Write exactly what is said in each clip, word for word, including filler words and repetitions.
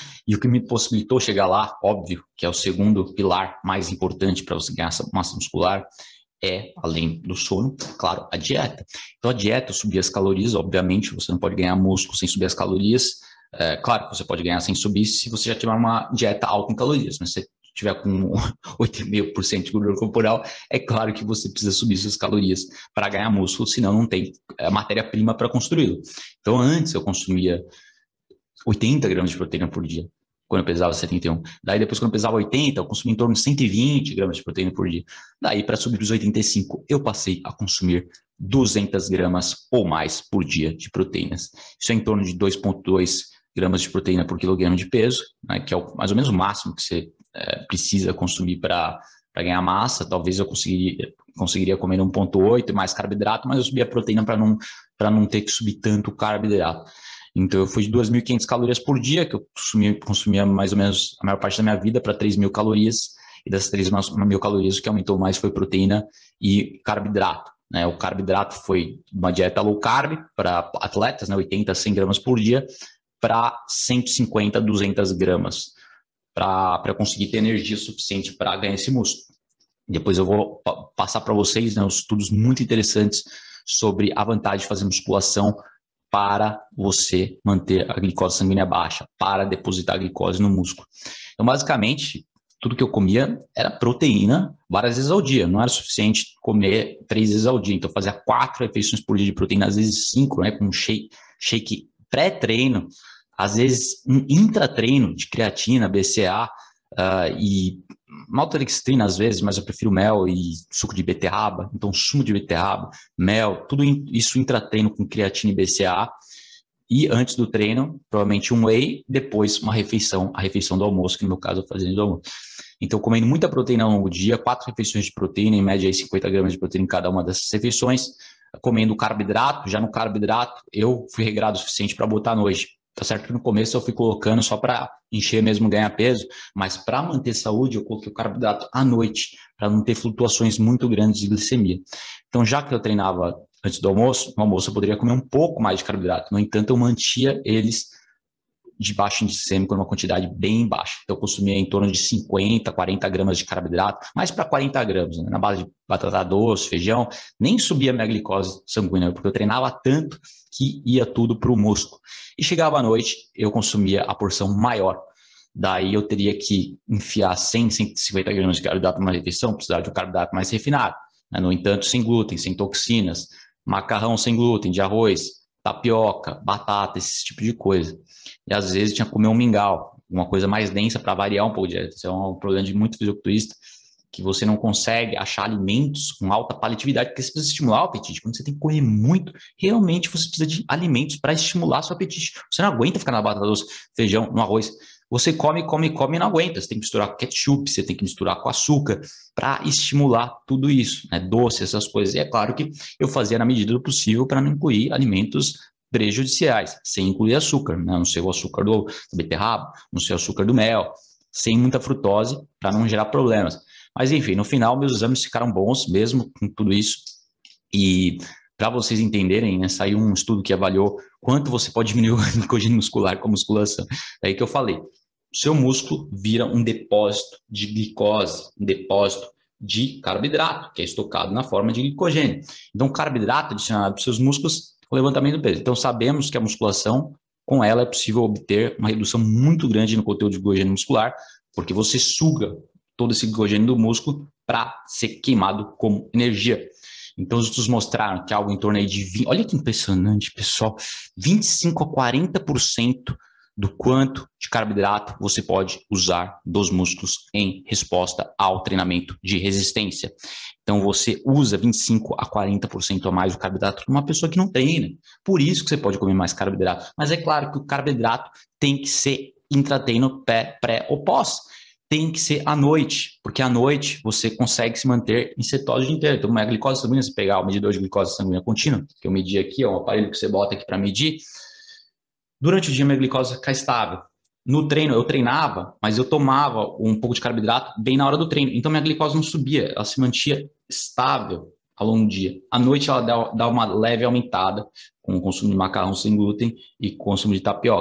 E o que me possibilitou chegar lá, óbvio, que é o segundo pilar mais importante para você ganhar essa massa muscular, é, além do sono, claro, a dieta. Então, a dieta, subir as calorias, obviamente, você não pode ganhar músculo sem subir as calorias. É, claro que você pode ganhar sem subir se você já tiver uma dieta alta em calorias, mas se você tiver com oito vírgula cinco por cento de gordura corporal, é claro que você precisa subir suas calorias para ganhar músculo, senão não tem matéria-prima para construí-lo. Então, antes eu consumia oitenta gramas de proteína por dia, quando eu pesava setenta e um. Daí, depois, quando eu pesava oitenta, eu consumia em torno de cento e vinte gramas de proteína por dia. Daí, para subir para os oitenta e cinco, eu passei a consumir duzentas gramas ou mais por dia de proteínas. Isso é em torno de dois vírgula dois gramas de proteína por quilograma de peso, né, que é o, mais ou menos o máximo que você é, precisa consumir para ganhar massa. Talvez eu conseguiria, conseguiria comer um vírgula oito mais carboidrato, mas eu subia a proteína para não, para não ter que subir tanto carboidrato. Então, eu fui de duas mil e quinhentas calorias por dia, que eu consumia, consumia mais ou menos a maior parte da minha vida, para três mil calorias. E dessas três mil calorias, o que aumentou mais foi proteína e carboidrato. Né? O carboidrato foi uma dieta low carb para atletas, né? oitenta a cem gramas por dia, para cento e cinquenta a duzentas gramas, para conseguir ter energia suficiente para ganhar esse músculo. Depois eu vou passar para vocês, né, estudos muito interessantes sobre a vantagem de fazer musculação para você manter a glicose sanguínea baixa, para depositar a glicose no músculo. Então, basicamente, tudo que eu comia era proteína várias vezes ao dia. Não era suficiente comer três vezes ao dia. Então, eu fazia quatro refeições por dia de proteína, às vezes cinco, né, com shake, shake pré-treino, às vezes um intratreino de creatina, B C A uh, e maltodextrina às vezes, mas eu prefiro mel e suco de beterraba. Então, sumo de beterraba, mel, tudo isso intratreino com creatina e B C A. E antes do treino, provavelmente um whey, depois uma refeição, a refeição do almoço, que no meu caso eu fazia do almoço. Então, comendo muita proteína ao longo do dia, quatro refeições de proteína, em média aí cinquenta gramas de proteína em cada uma dessas refeições, comendo carboidrato. Já no carboidrato, eu fui regrado o suficiente para botar à noite. Tá certo que no começo eu fui colocando só para encher mesmo, ganhar peso, mas para manter saúde eu coloquei o carboidrato à noite, para não ter flutuações muito grandes de glicemia. Então, já que eu treinava antes do almoço, no almoço eu poderia comer um pouco mais de carboidrato, no entanto eu mantia eles de baixo índice glicêmico, numa quantidade bem baixa. Então, eu consumia em torno de cinquenta, quarenta gramas de carboidrato, mais para quarenta gramas, né? Na base de batata doce, feijão, nem subia a minha glicose sanguínea, porque eu treinava tanto que ia tudo para o músculo. E chegava à noite, eu consumia a porção maior. Daí eu teria que enfiar cem, cento e cinquenta gramas de carboidrato numa refeição, precisava de um carboidrato mais refinado, né? No entanto, sem glúten, sem toxinas, macarrão sem glúten, de arroz, tapioca, batata, esse tipo de coisa. E às vezes tinha que comer um mingau, uma coisa mais densa para variar um pouco de dieta. Isso é um problema de muito fisiculturista, que você não consegue achar alimentos com alta palitividade, porque você precisa estimular o apetite. Quando você tem que comer muito, realmente você precisa de alimentos para estimular seu apetite. Você não aguenta ficar na batata doce, feijão, no arroz. Você come, come, come e não aguenta. Você tem que misturar com ketchup, você tem que misturar com açúcar para estimular tudo isso, né? Doce, essas coisas. E é claro que eu fazia na medida do possível para não incluir alimentos prejudiciais, sem incluir açúcar, né? Não sei o açúcar do, do beterraba, não sei o açúcar do mel, sem muita frutose para não gerar problemas. Mas enfim, no final meus exames ficaram bons mesmo com tudo isso. E para vocês entenderem, né, saiu um estudo que avaliou quanto você pode diminuir o glicogênio muscular com a musculação. Daí que eu falei, o seu músculo vira um depósito de glicose, um depósito de carboidrato, que é estocado na forma de glicogênio. Então, o carboidrato adicionado para os seus músculos, o levantamento do peso. Então, sabemos que a musculação, com ela é possível obter uma redução muito grande no conteúdo de glicogênio muscular, porque você suga todo esse glicogênio do músculo para ser queimado como energia. Então, os estudos mostraram que algo em torno aí de vinte, olha que impressionante, pessoal, vinte e cinco a quarenta por cento do quanto de carboidrato você pode usar dos músculos em resposta ao treinamento de resistência. Então, você usa vinte e cinco a quarenta por cento a mais do carboidrato para uma pessoa que não treina. Por isso que você pode comer mais carboidrato. Mas é claro que o carboidrato tem que ser intratreino pré, pré ou pós. Tem que ser à noite, porque à noite você consegue se manter em cetose o dia inteiro. Então, a glicose sanguínea, se pegar o medidor de glicose sanguínea contínua, que eu medi aqui, é um aparelho que você bota aqui para medir, durante o dia minha glicose fica estável. No treino, eu treinava, mas eu tomava um pouco de carboidrato bem na hora do treino. Então, minha glicose não subia, ela se mantinha estável ao longo do dia. À noite, ela dá, dá uma leve aumentada com o consumo de macarrão sem glúten e consumo de tapioca.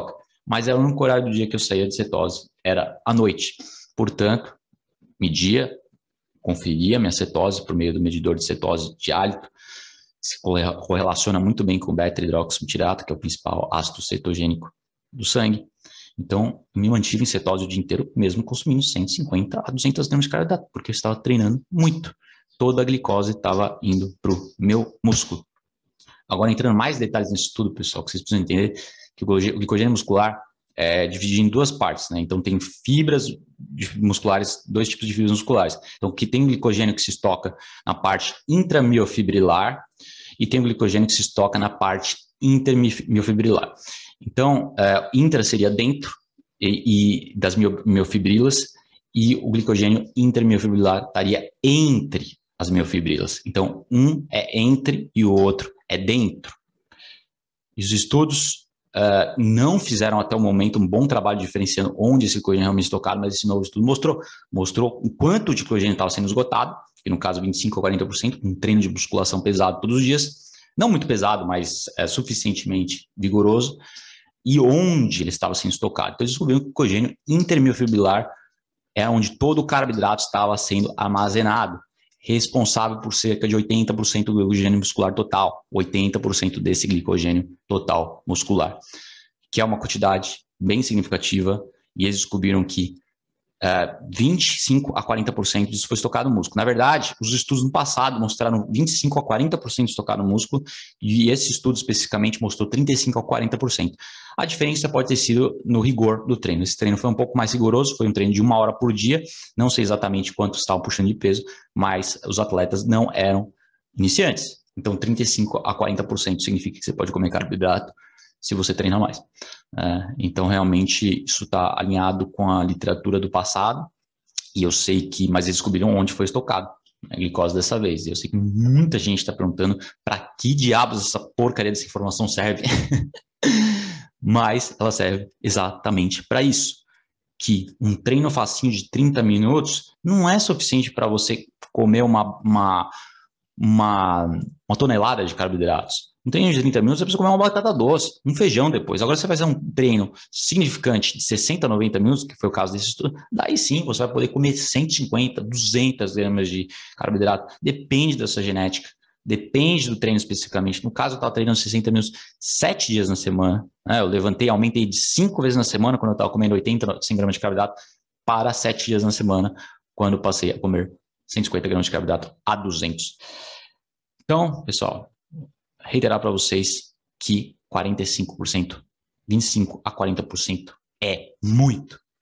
mas era o único horário do dia que eu saía de cetose, era à noite. Portanto, media, conferia minha cetose por meio do medidor de cetose de hálito, se correlaciona muito bem com o beta-hidroxibutirato, que é o principal ácido cetogênico do sangue. Então, me mantive em cetose o dia inteiro, mesmo consumindo cento e cinquenta a duzentas gramas de carboidrato, porque eu estava treinando muito. Toda a glicose estava indo para o meu músculo. Agora, entrando mais detalhes nesse estudo, pessoal, que vocês precisam entender que o glicogênio muscular é dividido em duas partes, né? Então, tem fibras musculares, dois tipos de fibras musculares. Então, que tem glicogênio que se estoca na parte intramiofibrilar e tem o glicogênio que se estoca na parte intermiofibrilar. Então, é, intra seria dentro e, e das miofibrilas e o glicogênio intermiofibrilar estaria entre as miofibrilas. Então, um é entre e o outro é dentro. E os estudos uh, não fizeram até o momento um bom trabalho diferenciando onde esse glicogênio realmente estocado, mas esse novo estudo mostrou, mostrou o quanto de glicogênio estava sendo esgotado, que no caso vinte e cinco a quarenta por cento, um treino de musculação pesado todos os dias, não muito pesado, mas é, suficientemente vigoroso, e onde ele estava sendo estocado. Então, eles descobriram que o glicogênio intermiofibrilar é onde todo o carboidrato estava sendo armazenado, responsável por cerca de oitenta por cento do glicogênio muscular total, oitenta por cento desse glicogênio total muscular, que é uma quantidade bem significativa, e eles descobriram que uh, vinte e cinco a quarenta por cento disso foi estocado no músculo. Na verdade, os estudos no passado mostraram vinte e cinco a quarenta por cento estocado no músculo, e esse estudo especificamente mostrou trinta e cinco a quarenta por cento. A diferença pode ter sido no rigor do treino. Esse treino foi um pouco mais rigoroso, foi um treino de uma hora por dia, não sei exatamente quanto estavam puxando de peso, mas os atletas não eram iniciantes. Então, trinta e cinco a quarenta por cento significa que você pode comer carboidrato se você treina mais. É, então, realmente, isso está alinhado com a literatura do passado, e eu sei que, mas eles descobriram onde foi estocado a glicose dessa vez. E eu sei que muita gente está perguntando para que diabos essa porcaria dessa informação serve. Mas ela serve exatamente para isso, que um treino facinho de trinta minutos não é suficiente para você comer uma, uma, uma, uma tonelada de carboidratos. Um treino de trinta minutos você precisa comer uma batata doce, um feijão depois. Agora você vai fazer um treino significante de sessenta a noventa minutos, que foi o caso desse estudo, daí sim você vai poder comer cento e cinquenta, duzentas gramas de carboidrato. Depende da sua genética. Depende do treino especificamente. No caso, eu estava treinando sessenta minutos, sete dias na semana. Né? Eu levantei, aumentei de cinco vezes na semana, quando eu estava comendo oitenta, cem gramas de carboidrato, para sete dias na semana, quando eu passei a comer cento e cinquenta gramas de carboidrato a duzentos. Então, pessoal, reiterar para vocês que quarenta e cinco por cento, vinte e cinco a quarenta por cento é muito,